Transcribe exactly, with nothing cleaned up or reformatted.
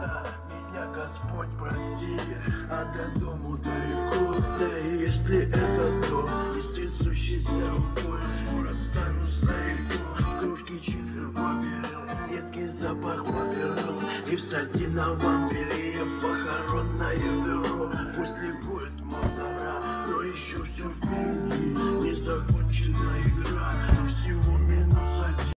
Да, меня Господь прости, а до дому далеко. Да и если это дом, истесущийся рукой, скоро стану стариком. Кружки чифер поберел, едкий запах папирос, и в сатиновом белье похоронное бюро. Пусть ликует Мазара, но еще все впереди.